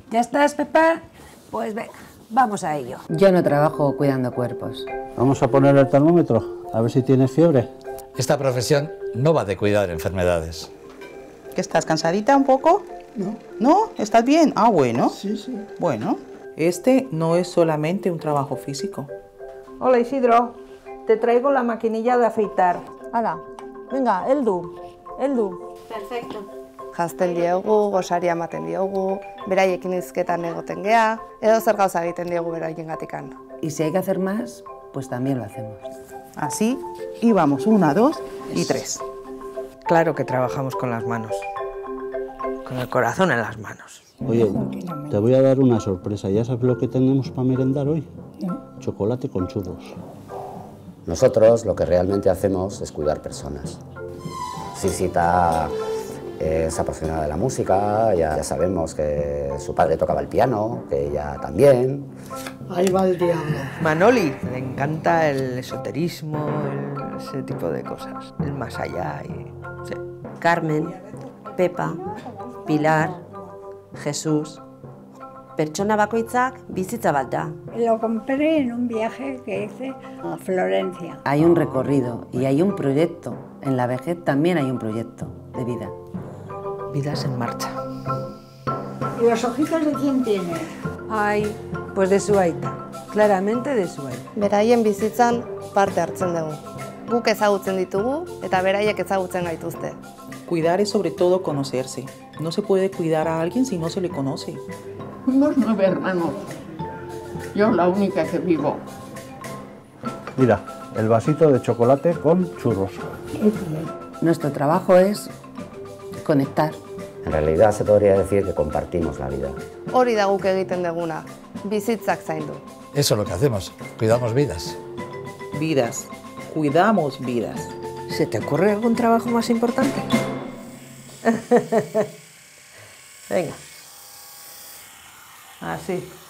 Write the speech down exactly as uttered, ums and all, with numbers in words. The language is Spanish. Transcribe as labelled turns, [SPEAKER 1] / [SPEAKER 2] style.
[SPEAKER 1] ¿Ya estás, Pepa? Pues venga, vamos a ello.
[SPEAKER 2] Yo no trabajo cuidando cuerpos.
[SPEAKER 3] Vamos a poner el termómetro, a ver si tienes fiebre.
[SPEAKER 4] Esta profesión no va de cuidar enfermedades.
[SPEAKER 5] ¿Qué estás, cansadita un poco?
[SPEAKER 6] No.
[SPEAKER 5] ¿No? ¿Estás bien? Ah, bueno.
[SPEAKER 6] Sí, sí.
[SPEAKER 5] Bueno. Este no es solamente un trabajo físico.
[SPEAKER 7] Hola, Isidro. Te traigo la maquinilla de afeitar. Hala, venga, heldu, heldu.
[SPEAKER 8] Perfecto.
[SPEAKER 9] Jazten diegu, gosaria ematen diogu, beraiekin hizketan egoten gea, edo zer gauza egiten diegu beraiengatikan.
[SPEAKER 2] Y si hay que hacer más, pues también lo hacemos.
[SPEAKER 5] Así, y vamos, una, dos y tres.
[SPEAKER 10] Claro que trabajamos con las manos, con el corazón en las manos.
[SPEAKER 3] Oye, te voy a dar una sorpresa. ¿Ya sabes lo que tenemos para merendar hoy? Chocolate con churros.
[SPEAKER 11] Nosotros lo que realmente hacemos es cuidar personas. Sisita es apasionada de la música, ya, ya sabemos que su padre tocaba el piano, que ella también.
[SPEAKER 6] Ahí va el diablo.
[SPEAKER 10] Manoli, le encanta el esoterismo, el, ese tipo de cosas, el más allá. Y, sí.
[SPEAKER 8] Carmen, Pepa, Pilar, Jesús. Pertsona bakoitzak bizitza bat da.
[SPEAKER 12] Lo compré en un viaje que hice a Florencia.
[SPEAKER 2] Hay un recorrido y hay un proyecto. En la vejez también hay un proyecto de vida.
[SPEAKER 10] Vidas en marcha.
[SPEAKER 12] ¿Y los ojitos de quién tiene?
[SPEAKER 1] Ay, pues de su aita. Claramente de su aita.
[SPEAKER 9] Beraien bizitzan parte hartzen dugu. Guk ezagutzen ditugu eta beraiek ezagutzen gaituzte.
[SPEAKER 5] Cuidar es sobre todo conocerse. No se puede cuidar a alguien si no se le conoce.
[SPEAKER 6] Fuimos nueve hermanos. Yo la única que vivo.
[SPEAKER 3] Mira, el vasito de chocolate con churros.
[SPEAKER 2] Nuestro trabajo es conectar.
[SPEAKER 11] En realidad se podría decir que compartimos la vida.
[SPEAKER 9] Hori da guk egiten deguna, bizitzak zaindu.
[SPEAKER 4] Eso es lo que hacemos, cuidamos vidas.
[SPEAKER 5] Vidas. Cuidamos vidas.
[SPEAKER 10] ¿Se te ocurre algún trabajo más importante?
[SPEAKER 7] Venga. Así.